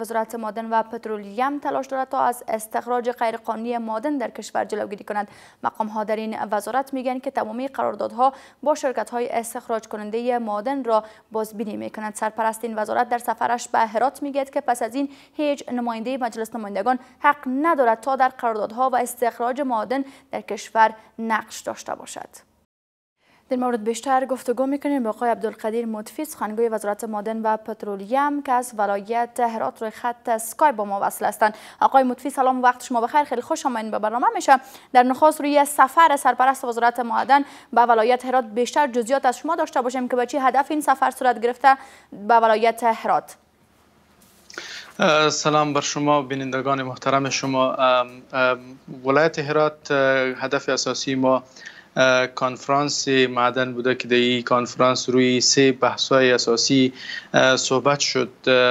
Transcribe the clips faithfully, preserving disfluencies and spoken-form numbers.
وزارت معدن و پترولیم تلاش دارد تا از استخراج غیرقانونی معدن در کشور جلوگیری کند. مقام ها در این وزارت میگن که تمامی قراردادها با شرکت های استخراج کننده معدن را بازبینی میکنند. سرپرست این وزارت در سفرش به هرات میگه که پس از این هیچ نماینده مجلس نمایندگان حق ندارد تا در قراردادها و استخراج معدن در کشور نقش داشته باشد. در مورد بیشتر گفتگو میکنیم با آقای عبدالقدیر مطفی، سخنگوی وزارت معدن و پترولیم که از ولایت هرات روی خط اسکایپ با ما وصل هستند. آقای مطفی سلام، وقت شما بخیر، خیلی خوش آمدید به برنامه. میشه در نخست روی سفر سرپرست وزارت معدن به ولایت هرات بیشتر جزئیات از شما داشته باشیم که به چه هدف این سفر صورت گرفته به ولایت هرات؟ سلام بر شما بینندگان محترم شما. ولایت هرات هدف اساسی ما کنفرانس معدن بوده که در این کنفرانس روی سه بحث‌های اساسی صحبت شد.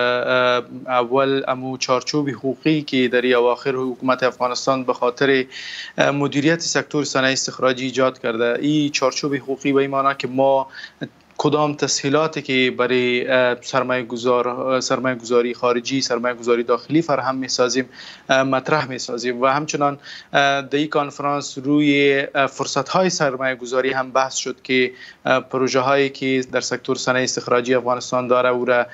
اول امو چارچوب حقوقی که در اواخر حکومت افغانستان به خاطر مدیریت سکتور صنایع استخراجی ایجاد کرده. این چارچوب حقوقی به این معنی که ما کدام تسهیلاتی که برای سرمایه گذار سرمایه گذاری خارجی سرمایه گذاری داخلی فراهم می‌سازیم مطرح می‌سازیم و همچنان در این کنفرانس روی فرصت‌های سرمایه گذاری هم بحث شد که پروژه هایی که در سکتور صنایع استخراجی افغانستان داره او را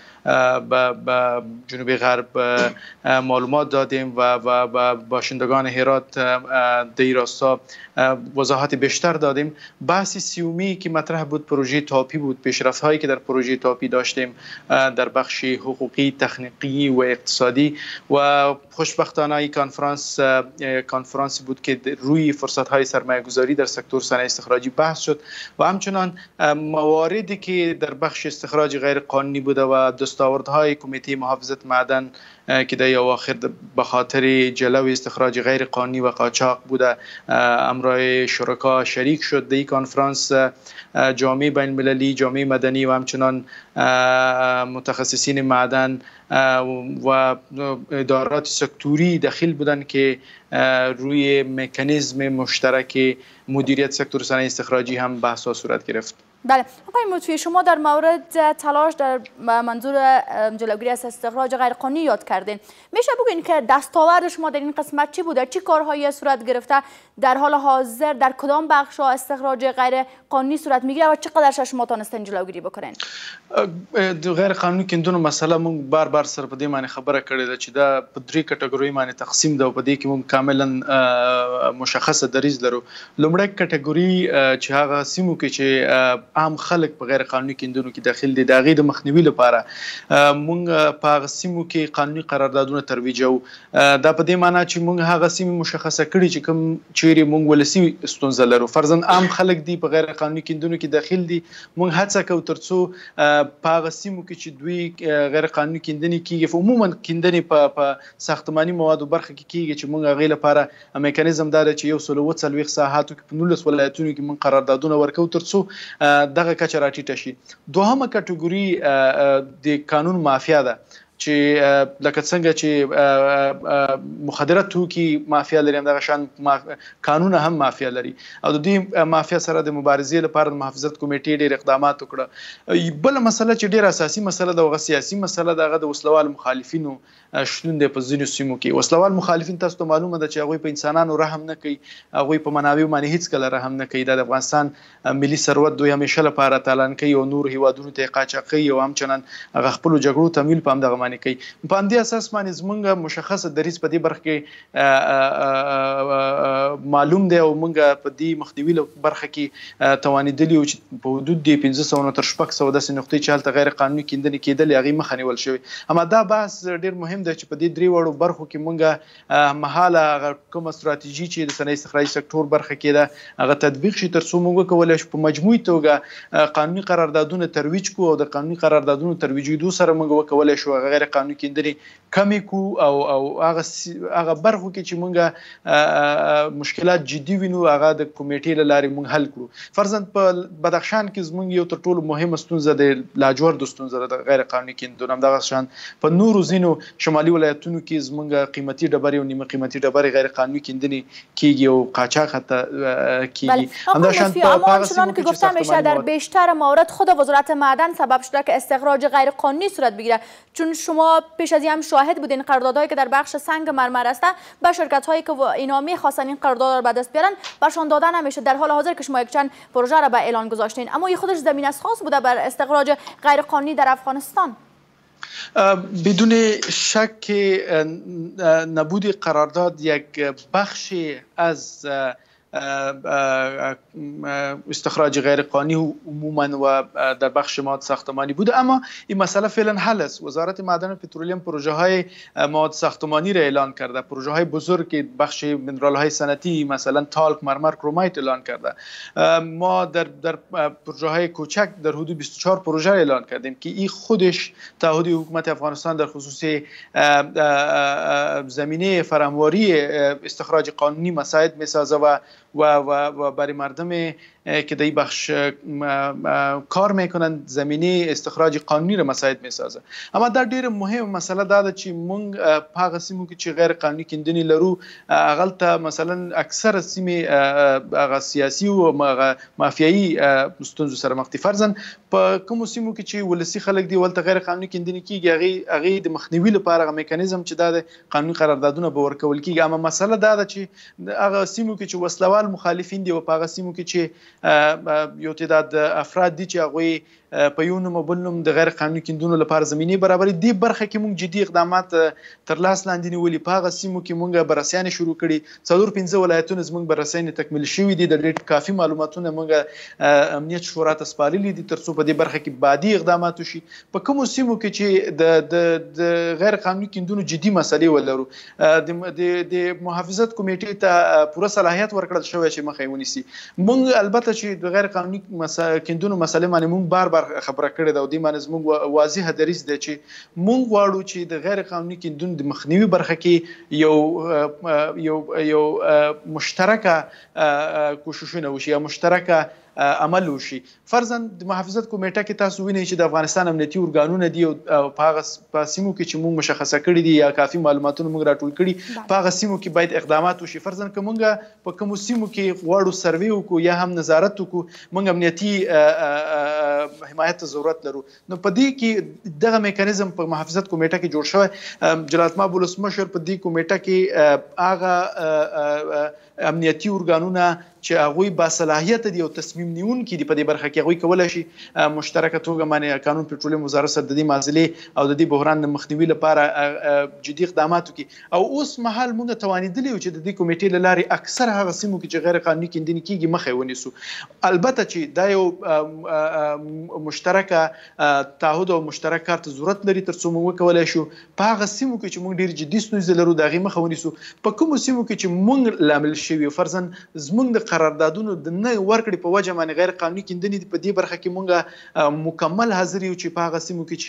به جنوب غرب معلومات دادیم و و باشندگان هرات در این راستا وضاحت بیشتر دادیم. بحث سیومی که مطرح بود پروژه تاپی بود، پیشرفت هایی که در پروژه تاپی داشتیم در بخش حقوقی، تکنیکی و اقتصادی و خوشبختانه این کنفرانس کنفرانسی بود که روی فرصت های سرمایه گذاری در سکتور صنایع استخراجی بحث شد و همچنان مواردی که در بخش استخراج غیر قانونی بوده و دستاوردهای کمیته محافظت معدن که در اواخر به خاطر جلو استخراج غیر قانونی و قاچاق بوده امرای شرکا شریک شد. در این کنفرانس جامعه بین المللی، جامعه مدنی و همچنان متخصصین معدن و ادارات سکتوری داخل بودند که روی مکانیزم مشترک مدیریت سکتور صنایع استخراجی هم بحث صورت گرفت. بله آقای مطفی، شما در مورد تلاش در منظور جلوگیری از استخراج غیرقانونی یاد کردین. میشه بگین که دستاورد شما در این قسمت چی بوده؟ چی کارهایی صورت گرفته؟ در حال حاضر در کدام بخش ها استخراج غیر قانونی صورت میگیره و چقدرش شما تونستین جلوگیری بکنین؟ غیر قانوني کیندونو مسله مونږ بار بار سره په دې باندې خبره کړې ده چې دا په درې کټګوري باندې تقسیم ده او په دې کې مونږ کاملا مشخصه دریځ لرو. لومړی کټګوري چې هغه سیمو کې چې عام خلک په غیر قانوني کیندونو کې داخل دي د هغې د مخنیوي لپاره مونږ په هغه سیمو کې قانوني قراردادونه ترویجوو. دا په دې معنی چې مونږ هغه سیمې مشخصه کړي چې کوم چیرې مونږ ولسي ستونزه لرو، فرضاً عام خلک دي په غیر قانوني کیندونو کې داخل دي، مونږ هڅه کوو تر څو په هغه سیمو کې چې دوی غیر قانوني کیندنې کیږي، عموما کیندنې په ساختماني موادو برخه کې کیږي چې مونږ هغې لپاره میکانیزم دا دی چې یو سل اووه څلوېښت ساحاتو کې په نولس ولایتونو کې مونږ قراردادونه ورکوو تر څو دغه کچه راټیټه شي. دوهمه کټګوري د قانون مافیا ده چې لکه څنګه چې مخدره توکي مافیا لري، همدغه شان قانون هم مافیا لري او د دې مافیا سره د مبارزې لپاره د محافظت کمیټې ډېر اقدامات وکړه. بل مسله چې ډېر اساسي مسله ده هغه سیاسي مسله ده، هغه د وسلوال مخالفینو شتون دی په ځینو سیمو کې. وسلوال مخالفین تاسو ته معلومه ده چې هغوی په انسانانو رحم نه کوي، هغوی په منابعو باندې هیڅکله رحم نه کوي. دا د افغانستان ملي ثروت دوی همیشه لپاره تالان کوي او نور هیوادونو ته یې قاچاقوي او همچنان هغه خپلو جګړو تمویل په همدغه باندې کوي. په همدې اساس باندې زموږ مشخصه دریځ په دې برخه کې معلوم دی او موږ په دې مخنیوي برخه کې توانېدلي یو چې په حدود د پنځه سوه نه تر شپږ سوه داسې نقطې چې هلته غیر قانوني کیندنې کېدلې هغې مخه نیول شوې. اما دا بحث ډېر مهم دی چې په دې درې واړو برخو کې موږ مهاله هغه کومه ستراتیژي چې د صنایع استخراجي سکتور برخه کې ده هغه تطبیق شي تر څو موږ وکولی شو په مجموعي توګه قانوني قراردادونه ترویج کړو او د قانوني قراردادونو ترویجېدو سره موږ وکولی شو هغه غیر قانوني کیندنې کمې کړو او او هغه هغه برخو کې چې موږ مشکلات جدي وینو هغه د کمیټې له لارې موږ حل کړو. فرضاً په بدخشان کې زموږ یو تر ټولو مهمه ستونزه د لاجوردو ستونزه ده، د غیر قانوني کیندنو. همدغه شان په نورو ځینو شمالي ولایتونو کې زموږ قیمتي ډبرې او نیمه قیمتي ډبرې غیر قانوني کیندنې کیږي او قاچاق حتی کیږي. همدغه شان په هغه سیمو کې گفته میشه در بیشتر موارد خود وزارت معدن سبب شده که استخراج غیر قانونی صورت بگیره، چون شما پیش از این هم شاهد بودین قراردادهایی که در بخش سنگ مرمر است به شرکت هایی که اینا میخواستن این قرارداد را به دست بیارن برشان داده نمیشه. در حال حاضر که شما یک چند پروژه را به اعلان گذاشتین، اما این خودش زمین اساس بوده بر استخراج غیرقانونی در افغانستان. بدون شک نبود قرارداد یک بخشی از استخراج غیر قانونی عموما و در بخش مواد ساختمانی بوده، اما این مسئله فعلا حل است. وزارت معدن و پترولیم پروژه های مواد ساختمانی را اعلان کرده، پروژه های بزرگ بخش منرال های صنعتی مثلا تالک، مرمر، کرومایت اعلان کرده. ما در در پروژه های کوچک در حدود بیست و چهار پروژه اعلان کردیم که این خودش تعهد حکومت افغانستان در خصوص زمینه فراهمواری استخراج قانونی مساعد میسازه و و و و برای مردم که در این بخش کار میکنند زمینه استخراج قانونی را مساعد میسازه. اما در ډیر مهم مسئله دا ده چې مونږ په هغه سیمو کې چې غیر قانوني کیندنې لرو هغلته مثلا اکثر سیمې هغه سیاسي او مافیایي ستونزو سره مخ دي. فرضاً په کومو سیمو کې چې ولسي خلک دي ولته غیر قانوني کیندنې کیږي، هغه هغه د مخنیوي لپاره هغه میکانیزم چې دا د قانوني قراردادونه به ورکول کیږي. اما مسئله دا ده چې هغه سیمو کې چې وسلوال مخالفین دي او په هغه سیمو کې چې یو تعداد افراد دي چې هغوی په یو نوم او بل نوم د غیر قانوني کیندنو لپاره زمینه برابرې دي، برخه کې موږ جدي اقدامات تر لاس لاندې نیولي. په هغه سیمو کې موږ بررسیان شروع کړي، څلور پنځه ولایتونه زموږ بررسیان تکمیل شوي دي، د ډېر کافي معلوماتونه موږ امنیت شورا ته سپارلي دي ترڅو په دې برخه کې بعدي اقدامات وشي. په کومو سیمو کې چې د د غیر قانوني کیندنو جدي مسلې ولرو د د محافظت کمیټې ته پوره صلاحیت ورکړل شوی چې مخه یې ونیسي. موږ البته چې د غیر قانوني کیندنو مسلې باندې موږ بار بار خبره کړې ده او دې باندې زموږ واضحه دریځ دی چې موږ غواړو چې د غیر قانوني کیندنو د مخنیوي برخه کې یو یو یو مشترکه کوششونه وشي یا مشترکه عمل وشي. فرضاً د محافظت کمیټه کې تاسو وینئ چې د افغانستان امنیتي ارګانونه دي او په هغه سیمو کې چې موږ مشخصه کړي دي یا کافي معلوماتونه موږ راټول کړي په هغه سیمو کې باید اقدامات وشي. فرضاً که موږ په کومو سیمو کې غواړو سروې وکړو یا هم نظارت وکړو، موږ امنیتي حمایت ته ضرورت لرو. نو په دې کې دغه میکانیزم په محافظت کمیټه کې جوړ شوی. جلالتمآب ولسمشر په دې کمیټه کې هغه امنیتي ارګانونه چې هغوی با صلاحیت دي او تصمیم نیونکي دي په دې برخه کې هغوی کولی شي مشترکه توګه باندې قانون پټرولیم وزارت سره د دې معضلې او د دې بحران د مخنیوي لپاره جدي اقدامات وکړي. او اوس مهال موږ توانېدلي یو چې د دې کمیټې له لارې اکثر هغه سیمو کې چې غیر قانوني کیندنې کیږي مخه یې ونیسو. البته چې دا یو مشترکه تعهد او مشترک کار ته ضرورت لري ترڅو موږ وکولی شو په هغه سیمو کې چې موږ ډېر جدي ستونزې لرو د هغې مخه ونیسو. په کومو سیمو کې چې موږ لامل شوي فرضاً زموږ د قراردادونو د نه ورکړې په وجه باندې غیر قانوني کیندنې په دې برخه کې موږ مکمل حاضر یو چې په هغه سیمو کې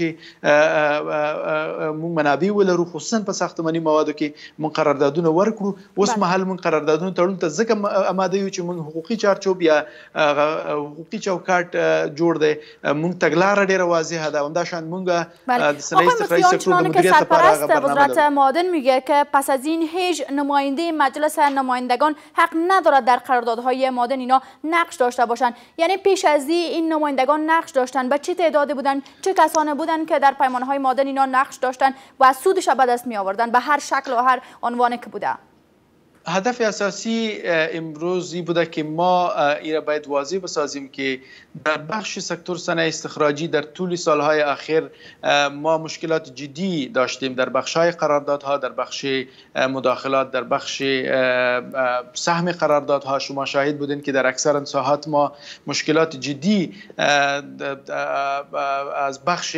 چې موږ منابع ولرو خصوصا په ساختماني موادو کې موږ قراردادونه ورکړو. اوس مهال موږ قراردادونه تړون ته ځکه اماده یو چې موږ حقوقي چارچوب یا حقوقي چوکاټ جوړ دی، موږ تګلاره ډېره واضحه ده. همداشان موږ د صنایع استخراجي سکتور د مدیریت لپاره هغه برنامه وزارت معادن میگه که پس از این هیچ نماینده مجلس نمایندگان حق ندارد در قراردادهای معادن اینا نقش داشته باشند. یعنی پیش از این نمایندگان نقش داشتن، به چه تعدادی بودن، چه کسانی بودن که در پیمانهای معادن اینا نقش داشتن و سودش به دست می آوردن به هر شکل و هر عنوانی که بوده؟ هدف اساسی امروز این بوده که ما این را باید واضح بسازیم که در بخش سکتور صنایع استخراجی در طول سالهای اخیر ما مشکلات جدی داشتیم در بخش‌های قراردادها، در بخش مداخلات، در بخش سهم قراردادها. شما شاهد بودین که در اکثر ساحات ما مشکلات جدی از بخش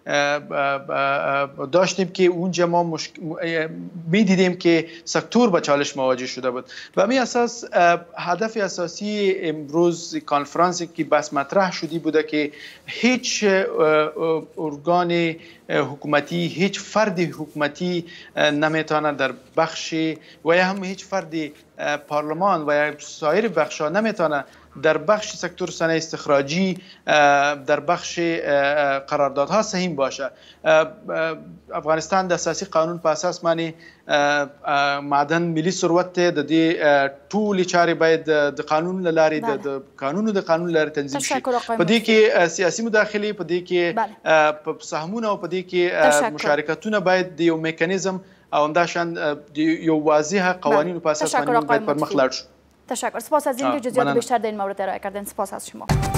داشتیم که اونجا ما مشک... می دیدیم که سکتور با چالش مواجه شده بود. و همین اساس هدف اساسی امروز کنفرانسی که بس مطرح شدی بوده که هیچ ارگان حکومتی، هیچ فرد حکومتی نمیتونه در بخش و یا هم هیچ فرد پارلمان و یا سایر بخش‌ها نمیتونه در بخش سکتور صنایع استخراجی در بخش قراردادها سهیم باشه. افغانستان د اساسي قانون په اساس باندې معدن ملي ثروت ته د دې ټولې چارې باید د قانون له لارې د قانونو د قانون لارې تنظیم شي. په دې کې سیاسي مداخلې، په دې کې په سهمونه او په دې کې مشارکتونه باید د یو میکانیزم او همداشان یو واضحه قوانینو په اساس باندې باید پر مخ لاړ شو. تشکر. سپاس از اینکه جزئیات بیشتر در این مورد ارائه کردین. سپاس از شما.